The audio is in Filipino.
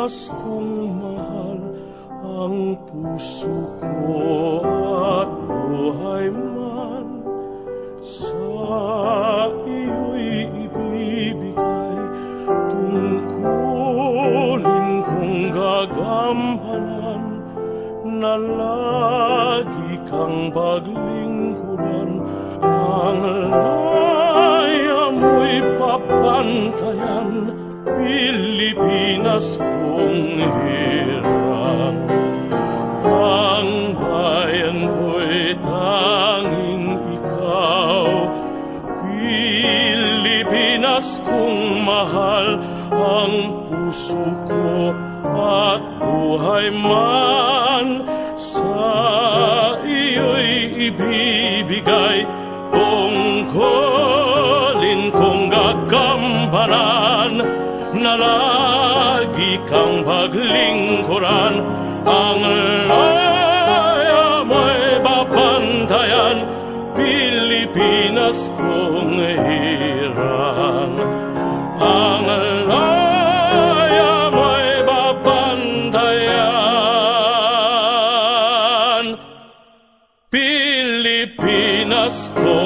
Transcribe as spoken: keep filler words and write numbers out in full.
Pilipinas kong mahal, ang puso ko at buhay man sa iyo'y ibibigay. Tungkulin kong gagampanan na lagi kang paglingkuran. Ang laya mo'y papantayan, Pilipinas kong hirang. Ang bayan ko'y tanging ikaw, Pilipinas kong mahal, ang puso ko at buhay man sa iyo'y ibibigay. Tungkulin kong gagampanan na lagi kang paglingkuran. Ang laya mo'y babantayan, Pilipinas kong hirang. Ang laya mo'y babantayan, Pilipinas kong